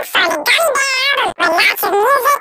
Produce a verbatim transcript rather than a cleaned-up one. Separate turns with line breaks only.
for the gun bar with lots of music.